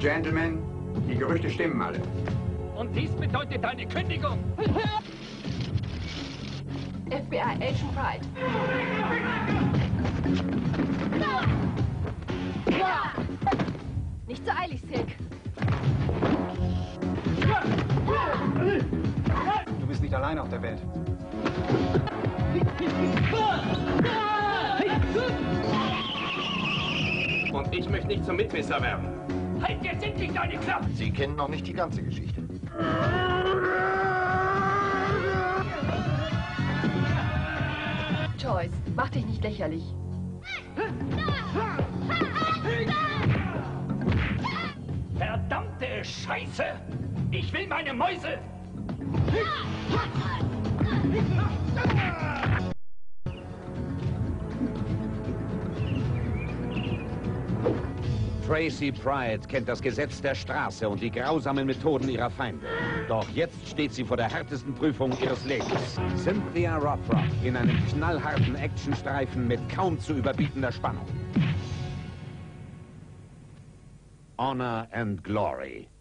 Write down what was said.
Gentlemen, die Gerüchte stimmen alle. Und dies bedeutet eine Kündigung. FBI Agent Pride. Nicht so eilig, Silk. Du bist nicht allein auf der Welt. Und ich möchte nicht zum Mitwisser werden. Halt jetzt endlich deine Klappe! Sie kennen noch nicht die ganze Geschichte. Joyce, mach dich nicht lächerlich. Verdammte Scheiße! Ich will meine Mäuse! Tracy Pride kennt das Gesetz der Straße und die grausamen Methoden ihrer Feinde. Doch jetzt steht sie vor der härtesten Prüfung ihres Lebens. Cynthia Rothrock in einem knallharten Actionstreifen mit kaum zu überbietender Spannung. Honor and Glory.